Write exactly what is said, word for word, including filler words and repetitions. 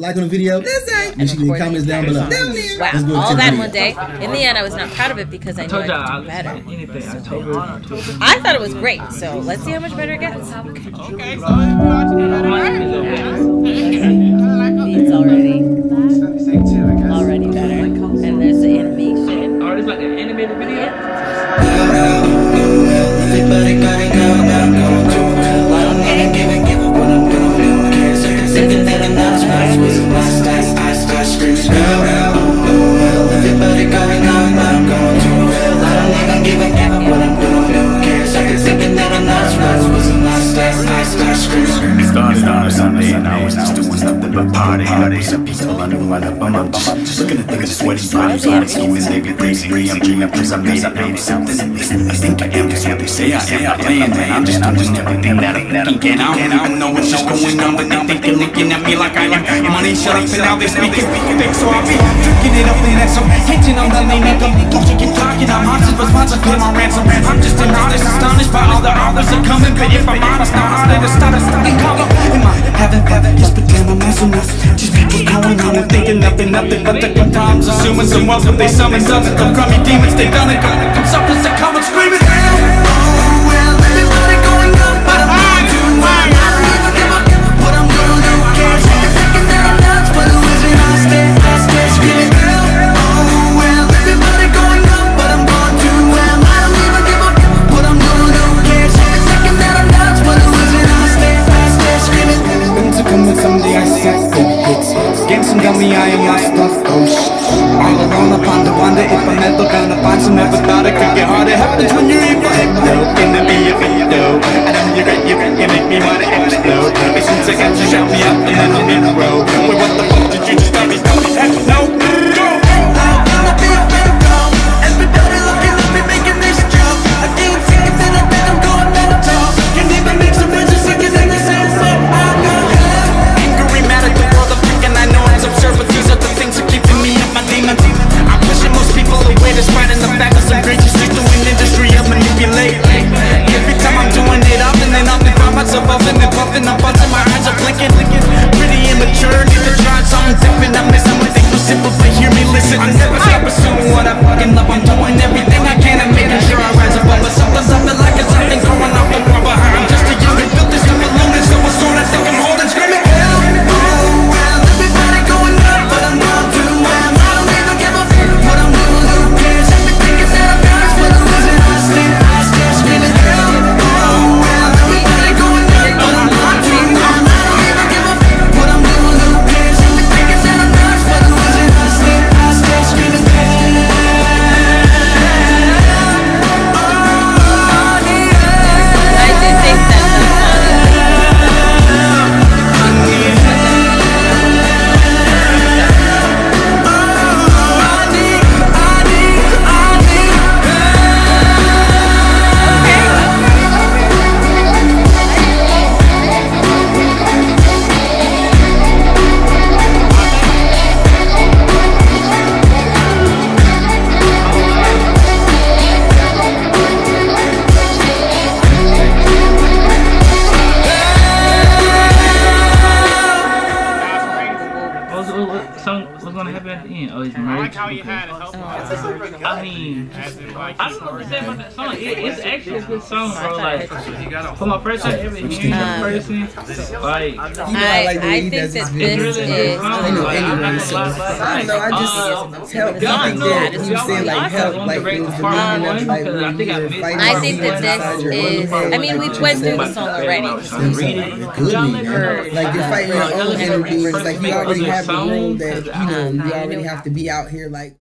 like on the video. That's right. You should leave comments down below. Wow, all that in one day. In the end, I was not proud of it because I knew I could do better. I thought it was great, so let's see how much better it gets. Okay, so It's already, already better. And there's the animation. Oh, it's like an animated video? Everybody going out, I'm going to hell. I don't even give a give up what I'm gonna do. Can't say thinking that I'm not smart. Was the last time I start screaming hell, hell, hell. Everybody going out, I'm going to hell. I don't even give a give up what I'm gonna do. Can't say thinking that I'm not smart. Was the last time I start screaming. It started on a Sunday and I was just doing nothing but partying. I was a piece of London, but I'm just looking at things, sweaty bodies, I'm scheming, maybe crazy. I'm dreaming, cause I made it, made something. I think I am just what they say I am. I'm playing, man. I'm just doing everything that I'm thinking. I don't even know what's just going on, but they thinking, looking at me like I am. Money shut up and now they speaking. Fake, so I'll be drinking it up and that's some hitting on the lane. Don't you keep talking, I'm honest, responsive, pay my ransom. I'm just an artist, astonished by all the hours are coming. But if I'm honest, not harder to start us in color. Am I having fun? Just pretend I'm messing up. Just people going on and thinking nothing, nothing but the good times. Assuming some wealth, but they summon dozens of crummy demons. They done it, gonna come something to come and screaming. Me, I am lost of ocean. All alone upon the wonder if I'm ever gonna find some. Never thought it could get hard. It happens when you're evil. No, in the be a video. I know you're great, you you make me wanna explode. It's since I got you, shout me up and then I'm in a row. Wait, what the fuck did you just tell me? Tell me that? No. Despite the fact that some great just stick to an industry of manipulate. Every time I'm doing it up and then up and find myself up and then puffing, I'm busting, my eyes are blinking. Pretty immature, need to try something different. I'm missing what they do simple, but hear me listen. I never stop pursuing what I fucking love. I'm doing everything I can and making sure I rise above. But sometimes I feel like it's something growing off the wall behind. I'm just a young and built this stuff alone, and so a sword I think I'm holding, screaming. How you had it. I mean, I don't know what to say about that song. It, it's actually a good song, bro. Like, for my first time ever hearing the person, like, I, I think that this really is. I know anyway, so I don't know. I just help. I think that you saying like help, like it was the meaning of like when you were fighting. I think that this is. I mean, we went through the song already. Like you're fighting your own enemy. Like you already have the rule that you know you already have to be out here like.